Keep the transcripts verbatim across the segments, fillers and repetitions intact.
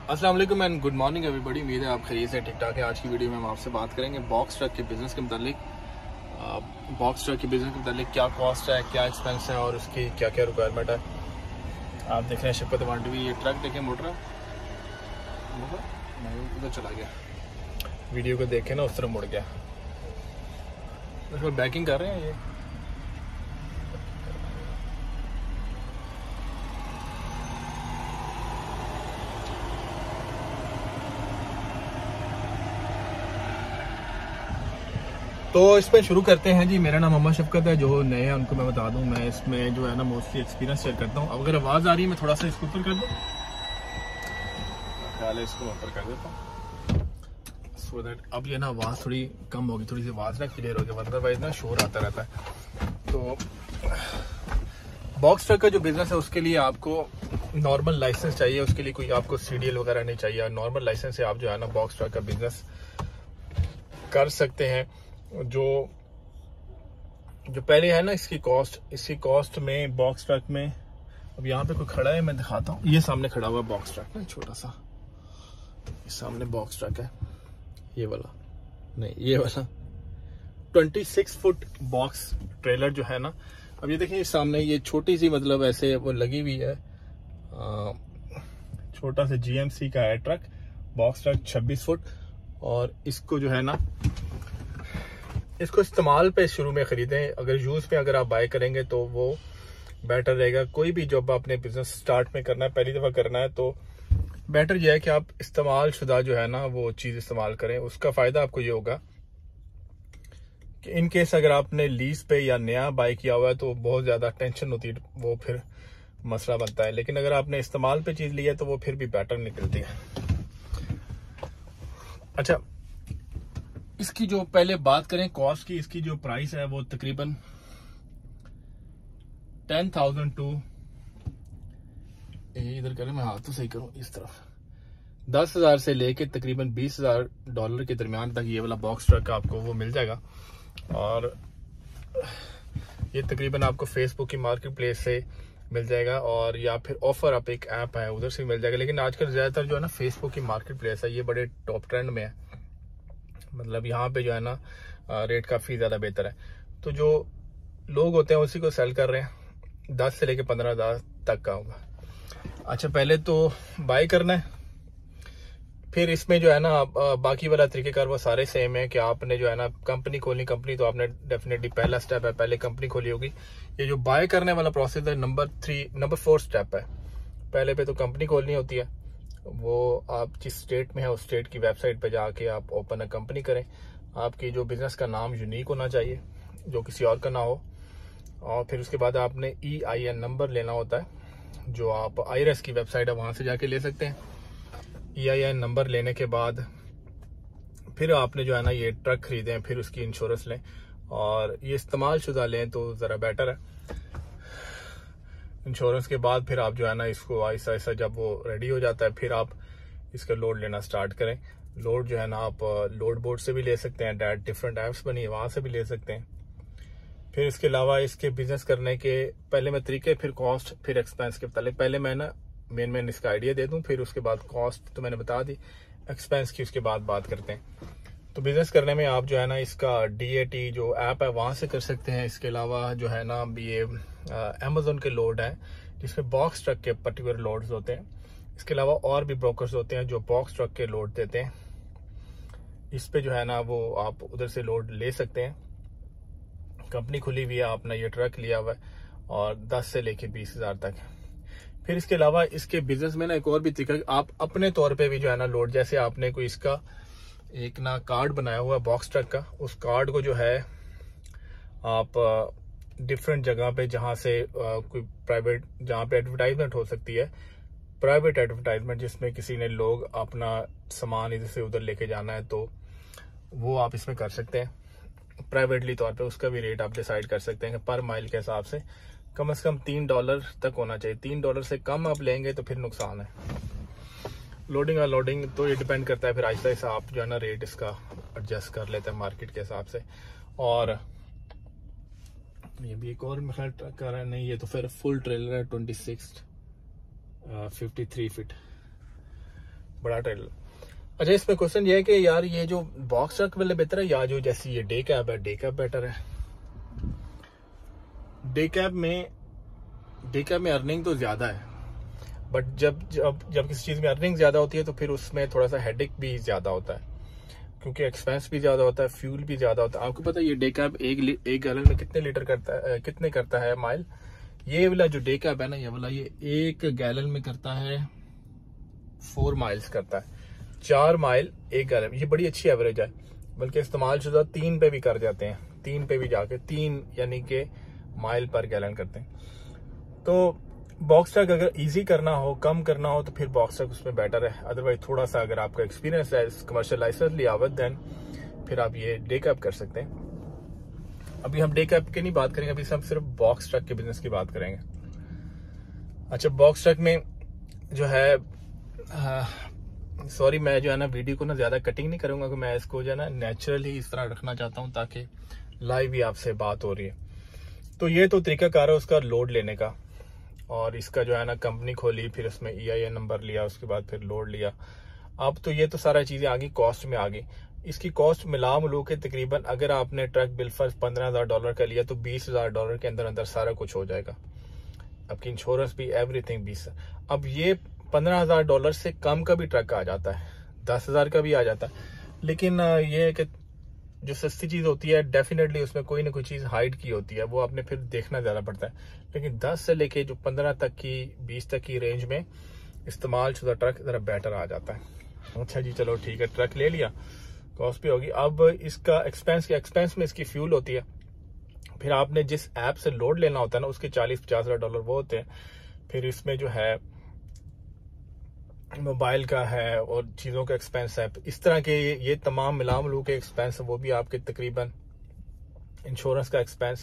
अस्सलाम वालेकुम and good morning everybody. उम्मीद है आप खैरियत से ठीक ठाक है। आज की वीडियो में हम आपसे बात करेंगे बॉक्स ट्रक के बिज़नेस के मुतालिक। बॉक्स ट्रक के बिज़नेस के मुतालिक क्या कॉस्ट है, क्या एक्सपेंस है और उसकी क्या क्या रिक्वायरमेंट है। आप देख रहे हैं शिपत मांडवी, ये ट्रक देखें मोटर उधर चला गया, वीडियो को देखे ना उस तरफ मुड़ गया। बैकिंग कर रहे हैं ये। तो इसमें शुरू करते हैं जी। मेरा नाम मोहम्मद शफकत है। जो नए हैं उनको मैं बता दूं, मैं इसमें जो है ना मोस्टली एक्सपीरियंस शेयर करता हूं। अगर आवाज़ आ रही है मैं थोड़ा सा इसको ऊपर कर दूं, ख्याल है इसको ऊपर कर देता हूं सो दैट अब ये ना आवाज़ थोड़ी कम होगी, थोड़ी सी आवाज़ ना क्लियर होगी, अदरवाइज ना शोर आता रहता है। तो बॉक्स ट्रक का जो बिज़नेस है उसके लिए आपको नॉर्मल लाइसेंस चाहिए, उसके लिए कोई आपको सीडीएल वगैरह नहीं चाहिए। नॉर्मल लाइसेंस से आप जो है ना बॉक्स ट्रक का बिज़नेस कर सकते हैं। जो जो पहले है ना इसकी कॉस्ट, इसकी कॉस्ट में बॉक्स ट्रक में, अब यहाँ पे कोई खड़ा है मैं दिखाता हूँ। ये सामने खड़ा हुआ बॉक्स ट्रक ना, छोटा सा इस सामने बॉक्स ट्रक है, ये वाला नहीं, ये वाला छब्बीस फुट बॉक्स ट्रेलर जो है ना। अब ये देखिए सामने ये छोटी सी मतलब ऐसे वो लगी हुई है, छोटा सा जीएमसी का है ट्रक, बॉक्स ट्रक छब्बीस फुट। और इसको जो है ना इसको इस्तेमाल पे शुरू में खरीदें। अगर यूज पे अगर आप बाय करेंगे तो वो बेटर रहेगा। कोई भी जब आपने बिजनेस स्टार्ट में करना है, पहली दफा करना है, तो बेटर यह है कि आप इस्तेमाल शुदा जो है ना वो चीज इस्तेमाल करें। उसका फायदा आपको ये होगा कि इन केस अगर आपने लीज पे या नया बाय किया हुआ है तो बहुत ज्यादा टेंशन होती है, वो फिर मसला बनता है। लेकिन अगर आपने इस्तेमाल पे चीज लिया तो वो फिर भी बेटर निकलती है। अच्छा, इसकी जो पहले बात करें कॉस्ट की, इसकी जो प्राइस है वो तकरीबन टेन थाउजेंड टू, इधर करें मैं हाथ तो सही करूं, इस तरफ दस हजार से लेके तकरीबन बीस हजार डॉलर के दरमियान तक ये वाला बॉक्स ट्रक आपको वो मिल जाएगा। और ये तकरीबन आपको फेसबुक की मार्केट प्लेस से मिल जाएगा, और या फिर ऑफर आप एक ऐप है उधर से मिल जाएगा। लेकिन आजकल ज्यादातर जो है ना फेसबुक की मार्केट प्लेस है, ये बड़े टॉप ट्रेंड में है। मतलब यहाँ पे जो है ना रेट काफी ज्यादा बेहतर है। तो जो लोग होते हैं उसी को सेल कर रहे हैं, दस से लेके पंद्रह हजार तक का होगा। अच्छा, पहले तो बाय करना है, फिर इसमें जो है ना बाकी वाला तरीकेकार वो सारे सेम है कि आपने जो है ना कंपनी खोलनी। कंपनी तो आपने डेफिनेटली पहला स्टेप है, पहले कंपनी खोली होगी। ये जो बाय करने वाला प्रोसेस है number three number four step है। पहले पे तो कंपनी खोलनी होती है, वो आप जिस स्टेट में है उस स्टेट की वेबसाइट पे जाके आप ओपन अ कंपनी करें। आपकी जो बिजनेस का नाम यूनिक होना चाहिए, जो किसी और का ना हो। और फिर उसके बाद आपने ई आई एन नंबर लेना होता है, जो आप आईआरएस की वेबसाइट है वहां से जाके ले सकते हैं। ई आई एन नंबर लेने के बाद फिर आपने जो है ना ये ट्रक खरीदें, फिर उसकी इंश्योरेंस लें और ये इस्तेमाल शुदा लें तो ज़रा बेटर है। इंश्योरेंस के बाद फिर आप जो है ना इसको ऐसा ऐसा जब वो रेडी हो जाता है फिर आप इसका लोड लेना स्टार्ट करें। लोड जो है ना आप लोड बोर्ड से भी ले सकते हैं, डायरेक्ट डिफरेंट ऐप्स बनी है वहां से भी ले सकते हैं। फिर इसके अलावा इसके बिजनेस करने के पहले मैं तरीके, फिर कॉस्ट, फिर एक्सपेंस के पहले पहले मैं ना मेन मेन इसका आइडिया दे दूं, फिर उसके बाद कॉस्ट तो मैंने बता दी, एक्सपेंस की उसके बाद बात करते हैं। तो बिजनेस करने में आप जो है ना इसका डी ए टी जो ऐप है वहां से कर सकते हैं। इसके अलावा जो है ना ये अमेजोन के लोड है जिसमें बॉक्स ट्रक के पर्टिकुलर लोड्स होते हैं। इसके अलावा और भी ब्रोकर्स होते हैं जो बॉक्स ट्रक के लोड देते हैं। इस पे जो है ना वो आप उधर से लोड ले सकते हैं। कंपनी खुली हुई है, आपने ये ट्रक लिया हुआ है और दस से लेके बीस हजार तक। फिर इसके अलावा इसके बिजनेस में ना एक और भी तरीका, आप अपने तौर पे भी जो है ना लोड, जैसे आपने कोई इसका एक ना कार्ड बनाया हुआ है बॉक्स ट्रक का, उस कार्ड को जो है आप डिफरेंट जगह पे जहां से कोई प्राइवेट, जहां पे एडवर्टाइजमेंट हो सकती है, प्राइवेट एडवर्टाइजमेंट जिसमें किसी ने लोग अपना सामान इधर से उधर लेके जाना है, तो वो आप इसमें कर सकते हैं प्राइवेटली तौर पे। उसका भी रेट आप डिसाइड कर सकते हैं पर माइल के हिसाब से कम से कम तीन डॉलर तक होना चाहिए। तीन डॉलर से कम आप लेंगे तो फिर नुकसान है। लोडिंग अनलोडिंग तो ये डिपेंड करता है, फिर आहिस्ता आहिस्ता आप जो है ना रेट इसका एडजस्ट कर लेते हैं मार्केट के हिसाब से। और ये भी एक और मेरा ट्रक कर रहा है, नहीं ये तो फिर फुल ट्रेलर है, twenty six fifty three feet. बड़ा ट्रेलर। अच्छा, इसमें क्वेश्चन ये है कि यार ये जो बॉक्स ट्रक वाले बेहतर है या जो जैसे ये डे कैब है, डे कैब बेटर है? डे कैब में डे कैब में अर्निंग तो ज्यादा है, बट जब जब जब किसी चीज में अर्निंग ज्यादा होती है तो फिर उसमें थोड़ा सा हेडेक भी ज्यादा होता है, क्योंकि एक्सपेंस भी ज्यादा होता है, फ्यूल भी ज्यादा होता है। आपको पता है ये डे कैब एक एक गैलन में कितने लीटर करता है, कितने करता है माइल? ये वाला जो डे कैब है ना, ये वाला ये एक गैलन में करता है फोर माइल्स करता है, चार माइल एक गैलन। ये बड़ी अच्छी एवरेज है, बल्कि इस्तेमाल शुदा तीन पे भी कर जाते हैं, तीन पे भी जाके तीन यानी कि माइल पर गैलन करते हैं। तो बॉक्स ट्रक अगर इजी करना हो, कम करना हो, तो फिर बॉक्स ट्रक उसमें बेटर है। अदरवाइज थोड़ा सा अगर आपका एक्सपीरियंस है, कमर्शियल लाइसेंस लिया हुआ, देन फिर आप ये डे कैब कर सकते हैं। अभी हम डे कैब की नहीं बात करेंगे, अभी हम सिर्फ बॉक्स ट्रक के बिजनेस की बात करेंगे। अच्छा, बॉक्स ट्रक में जो है, सॉरी मैं जो है ना वीडियो को ना ज्यादा कटिंग नहीं करूंगा, कि मैं इसको जो है ना नेचुरली इस तरह रखना चाहता हूँ ताकि लाइव ही आपसे बात हो रही है। तो ये तो तरीकाकार है उसका लोड लेने का, और इसका जो है ना कंपनी खोली, फिर उसमें ई आई एन नंबर लिया, उसके बाद फिर लोड लिया। अब तो ये तो सारा चीजें आ गई, कॉस्ट में आ गई। इसकी कॉस्ट मिला मिलू के तकरीबन अगर आपने ट्रक बिल फर्ज पंद्रह हजार डॉलर का लिया तो बीस हजार डॉलर के अंदर अंदर सारा कुछ हो जाएगा, आपकी इंश्योरेंस भी, एवरीथिंग बीस। अब ये पंद्रह हजार डॉलर से कम का भी ट्रक आ जाता है, दस हजार का भी आ जाता है, लेकिन ये है कि जो सस्ती चीज होती है डेफिनेटली उसमें कोई ना कोई चीज हाइड की होती है, वो आपने फिर देखना ज्यादा पड़ता है। लेकिन दस से लेके जो पंद्रह तक की, बीस तक की रेंज में इस्तेमाल शुदा ट्रक जरा बेटर आ जाता है। अच्छा जी, चलो ठीक है, ट्रक ले लिया, कॉस्ट भी होगी। अब इसका एक्सपेंस के एक्सपेंस में इसकी फ्यूल होती है, फिर आपने जिस ऐप से लोड लेना होता है ना उसके चालीस पचास हजार डॉलर वो होते हैं। फिर इसमें जो है मोबाइल का है और चीजों का एक्सपेंस है, इस तरह के ये, ये तमाम मिला मिलू के एक्सपेंस, वो भी आपके तकरीबन इंश्योरेंस का एक्सपेंस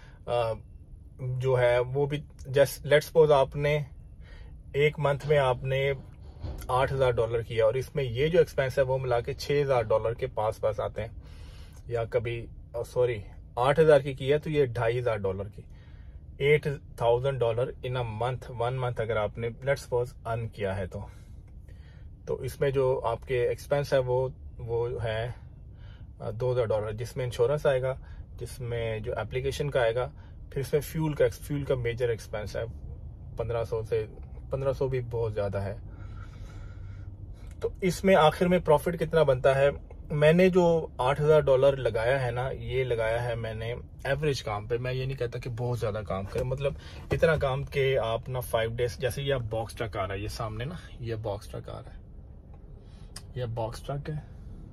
जो है वो भी, जस्ट लेट्स सपोज आपने एक मंथ में आपने आठ हजार डॉलर किया, और इसमें ये जो एक्सपेंस है वो मिला के छह हजार डॉलर के पास पास आते हैं, या कभी सॉरी आठ हजार की किया तो ये ढाई हजार डॉलर की, eight thousand dollar in a month, one month अगर आपने लेट्स सपोज अर्न किया है तो तो इसमें जो आपके एक्सपेंस है वो वो है दो हजार डॉलर, जिसमें इंश्योरेंस आएगा, जिसमें जो एप्लीकेशन का आएगा, फिर इसमें फ्यूल का फ्यूल का मेजर एक्सपेंस है पंद्रह सौ से, पंद्रह सौ भी बहुत ज्यादा है। तो इसमें आखिर में प्रॉफिट कितना बनता है? मैंने जो आठ हजार डॉलर लगाया है ना, ये लगाया है मैंने एवरेज काम पे। मैं ये नहीं कहता कि बहुत ज्यादा काम करें, मतलब इतना काम के आप ना फाइव डेज, जैसे ये बॉक्स ट्रक आ रहा है, ये सामने ना ये बॉक्स ट्रक आ रहा है, ये बॉक्स ट्रक है,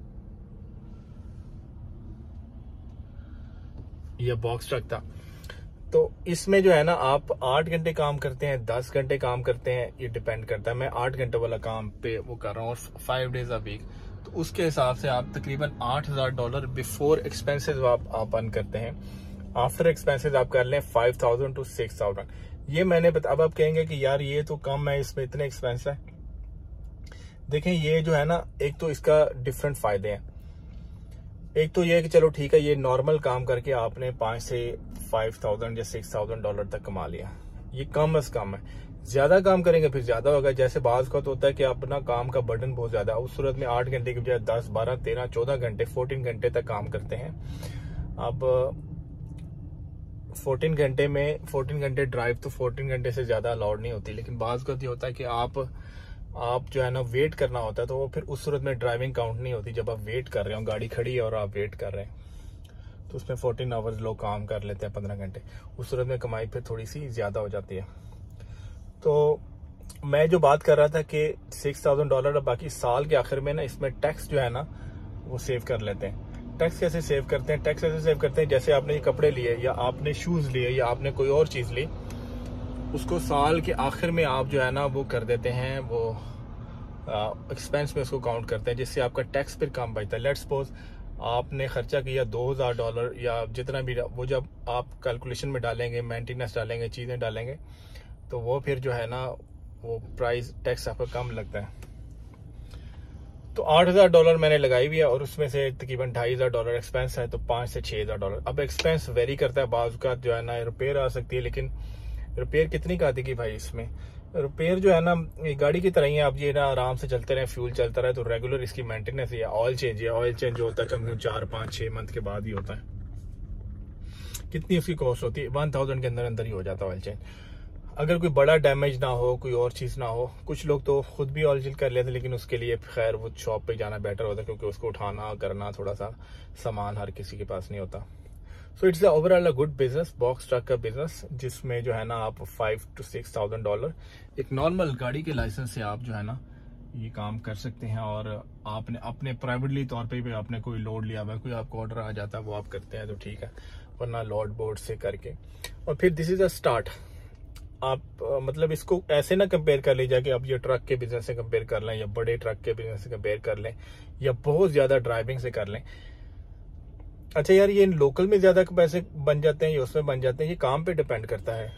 ये बॉक्स ट्रक था। तो इसमें जो है ना आप आठ घंटे काम करते हैं, दस घंटे काम करते हैं, ये डिपेंड करता है। मैं आठ घंटे वाला काम पे वो कर रहा हूँ, फाइव डेज अ वीक, तो उसके हिसाब से आप तकरीबन आठ हजार डॉलर बिफोर एक्सपेंसेस आप आप अर्न करते हैं। आफ्टर एक्सपेंसेस आप कर लें five thousand to six thousand. ये मैंने बता, अब आप कहेंगे कि यार ये तो कम है, इसमें इतने एक्सपेंस है। देखें ये जो है ना, एक तो इसका डिफरेंट फायदे हैं। एक तो ये है कि चलो ठीक है, ये नॉर्मल काम करके आपने पांच से फाइव थाउजेंड या सिक्स थाउजेंड डॉलर तक कमा लिया, ये कम अज कम है। ज्यादा काम करेंगे फिर ज्यादा होगा, जैसे बाज का तो होता है कि अपना काम का बर्डन बहुत ज्यादा है, उस सूरत में आठ घंटे की बजाय दस बारह तेरह चौदह घंटे फोर्टीन घंटे तक काम करते हैं। अब फोर्टीन घंटे में फोर्टीन घंटे ड्राइव तो फोर्टीन घंटे से ज्यादा अलाउड नहीं होती, लेकिन बाज का ये होता है कि आप आप जो है ना वेट करना होता है, तो वो फिर उस सूरत में ड्राइविंग काउंट नहीं होती। जब आप वेट कर रहे हो, गाड़ी खड़ी है और आप वेट कर रहे हैं, तो उसमें फोर्टीन आवर्स लोग काम कर लेते हैं, पंद्रह घंटे, उस सूरत में कमाई फिर थोड़ी सी ज्यादा हो जाती है। तो मैं जो बात कर रहा था कि सिक्स थाउजेंड डॉलर, और बाकी साल के आखिर में ना इसमें टैक्स जो है ना वो सेव कर लेते हैं। टैक्स कैसे सेव करते हैं? टैक्स ऐसे सेव करते हैं जैसे आपने ये कपड़े लिए, या आपने शूज लिए, या आपने कोई और चीज ली, उसको साल के आखिर में आप जो है ना वो कर देते हैं, वो एक्सपेंस में उसको काउंट करते हैं, जिससे आपका टैक्स फिर कम बचता है। लेट्स सपोज आपने खर्चा किया दो हजार डॉलर या जितना भी, वो जब आप कैलकुलेशन में डालेंगे, मेंटेनेंस डालेंगे, चीजें डालेंगे, तो वो फिर जो है ना वो प्राइस टैक्स आपका कम लगता है। तो आठ हजार डॉलर मैंने लगाई हुई है, और उसमें से तकरीबन ढाई हजार डॉलर एक्सपेंस है, तो पांच से छह हजार डॉलर। अब एक्सपेंस वेरी करता है, बाजू का जो है ना रिपेयर आ सकती है, लेकिन रिपेयर कितनी का आती है भाई? इसमें रिपेयर जो है ना ये गाड़ी की तरह ही है, आप ये ना आराम से चलते रहे, फ्यूल चलता रहे, तो रेगुलर इसकी मेंटेनेंस है। ऑयल चेंज है, ऑयल चेंज जो होता है कम से कम चार पाँच छः मंथ के बाद ही होता है। कितनी उसकी कॉस्ट होती है? वन थाउजेंड के अंदर अंदर ही हो जाता है ऑयल चेंज। अगर कोई बड़ा डैमेज ना हो, कोई और चीज़ ना हो, कुछ लोग तो खुद भी ऑयल चेंज कर लेते हैं, लेकिन उसके लिए खैर वो शॉप पे जाना बेटर होता है, क्योंकि उसको उठाना करना थोड़ा सा सामान हर किसी के पास नहीं होता। So it's overall a good business, box truck का बिजनेस, जिसमें जो है ना आप five to six thousand dollar एक नॉर्मल गाड़ी के लाइसेंस से आप जो है ना ये काम कर सकते हैं। और आपने अपने प्राइवेटली तौर पे भी आपने कोई लोड लिया हुआ है, कोई आपको ऑर्डर आ जाता है, वो आप करते हैं तो ठीक है, वरना लोड बोर्ड से करके। और फिर दिस इज अ स्टार्ट। आप आ, मतलब इसको ऐसे ना कंपेयर कर लीजिए कि आप ये ट्रक के बिजनेस से कंपेयर कर लें, या बड़े ट्रक के बिजनेस से कंपेयर कर लें, या बहुत ज्यादा ड्राइविंग से कर लें। अच्छा यार, ये लोकल में ज्यादा पैसे बन जाते हैं या उसमें बन जाते हैं, ये काम पे डिपेंड करता है।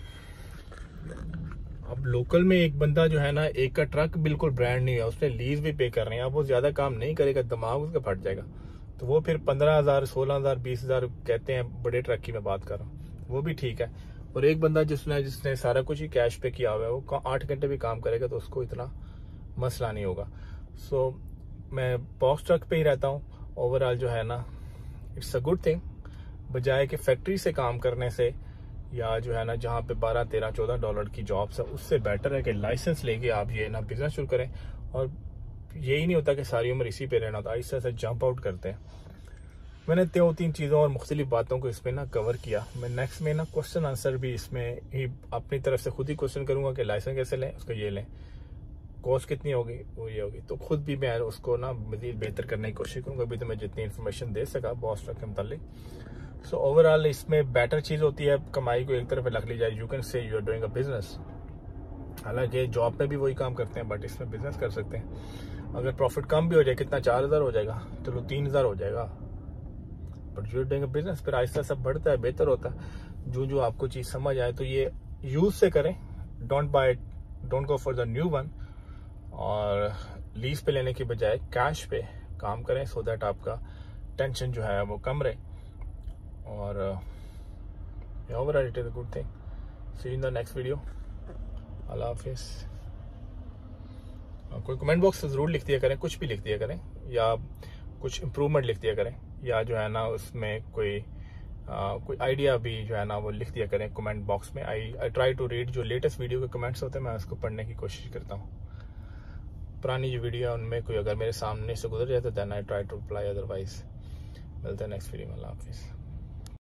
अब लोकल में एक बंदा जो है ना, एक का ट्रक बिल्कुल ब्रांड नहीं है, उसने लीज भी पे कर रहे हैं, अब वो ज्यादा काम नहीं करेगा, दिमाग उसका फट जाएगा, तो वो फिर पंद्रह हजार सोलह हजार बीस हजार कहते हैं, बड़े ट्रक की मैं बात कर रहा हूँ, वो भी ठीक है। और एक बंदा जिसने जिसने सारा कुछ ही कैश पे किया हुआ है, वो आठ घंटे भी काम करेगा तो उसको इतना मसला नहीं होगा। सो so, मैं बॉक्स ट्रक पे ही रहता हूँ। ओवरऑल जो है ना इट्स अ गुड थिंग, बजाय कि फैक्ट्री से काम करने से, या जो है ना जहाँ पे बारह तेरह चौदह डॉलर की जॉब्स है, उससे बेटर है कि लाइसेंस लेके आप ये ना बिजनेस शुरू करें। और यही नहीं होता कि सारी उम्र इसी पे रहना होता, ऐसे ऐसे जंप आउट करते हैं। मैंने दो तीन चीज़ों और मुख्तलिफ बातों को इसमें ना कवर किया। मैं नेक्स्ट में ना क्वेश्चन आंसर भी इसमें ही अपनी तरफ से खुद ही क्वेश्चन करूंगा कि लाइसेंस कैसे लें, उसको ये लें, कॉस्ट कितनी होगी, वो ये होगी, तो खुद भी मैं उसको ना मज़ीद बेहतर करने की कोशिश करूंगा। अभी तो मैं जितनी इन्फॉर्मेशन दे सका बॉस ट्रक के मुतालिक। सो ओवरऑल इसमें बेटर चीज़ होती है, कमाई को एक तरफ रख ली जाए, you can say you are doing a business. हालांकि जॉब में भी वही काम करते हैं, बट इसमें बिजनेस कर सकते हैं। अगर प्रॉफिट कम भी हो जाए, कितना चार हज़ार हो जाएगा, चलो तीन हज़ार हो जाएगा, but you are doing a business, फिर आहिस्ता सब बढ़ता है, बेहतर होता है। जो जो आपको चीज़ समझ आए तो ये यूज से करें, don't buy don't go for the new one, और लीज पे लेने की बजाय कैश पे काम करें, सो दैट आपका टेंशन जो है वो कम रहे। और overall it is a good thing. See you in the next video. अल्लाह हाफिज़। कोई कमेंट बॉक्स ज़रूर लिख दिया करें, कुछ भी लिख दिया करें, या कुछ इम्प्रूवमेंट लिख दिया करें, या जो है ना उसमें कोई आ, कोई आइडिया भी जो है ना वो लिख दिया करें कमेंट बॉक्स में। I I try to read जो लेटेस्ट वीडियो के कमेंट्स होते हैं, मैं उसको पढ़ने की कोशिश करता हूँ। पुरानी जो वीडियो है उनमें कोई अगर मेरे सामने से गुजर जाए तो then I try to reply, otherwise मिलते हैं नेक्स्ट वीडियो में। अल्लाह हाफिज़।